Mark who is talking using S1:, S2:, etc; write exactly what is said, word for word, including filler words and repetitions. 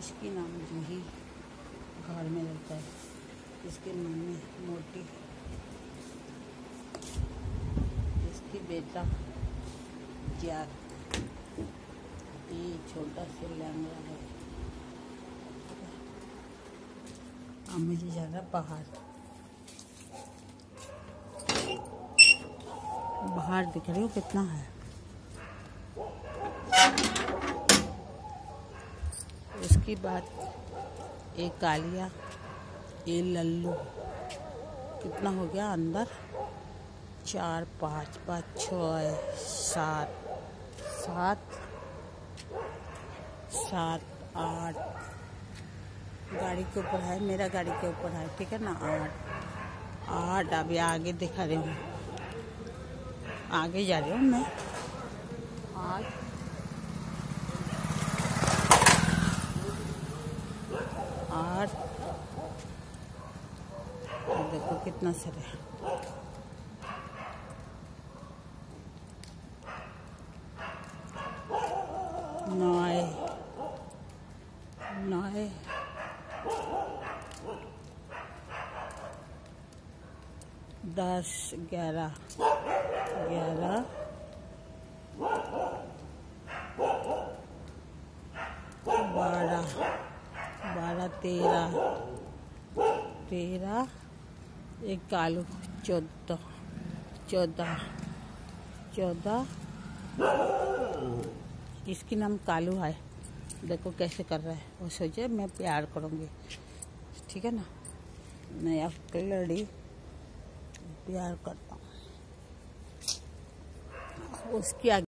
S1: इसकी नाम जूही घर में रहता है। इसकी मम्मी मोटी, इसकी बेटा जाग, ये छोटा सा लैंगड़ा है। अब मुझे जाना बाहर, बाहर दिख रही हूँ कितना है। उसकी बात एक कालिया, ये लल्लू, कितना हो गया अंदर, चार पाँच पाँच छः सात सात सात आठ, गाड़ी के ऊपर है, मेरा गाड़ी के ऊपर है, ठीक है ना। आठ आठ अभी आगे दिखा रही हूँ, आगे जा रही हूँ मैं। आठ आठ देखो कितना सर है। नौ नौ दस ग्यारह ग्यारह बारह बारह तेरह तेरह, एक कालू, चौदह चौदह चौदह, इसकी नाम कालू है। देखो कैसे कर रहा है, वो सोचे मैं प्यार करूँगी, ठीक है ना। मैं आपकी लड़ी प्यार करता हूँ उसकी आगे।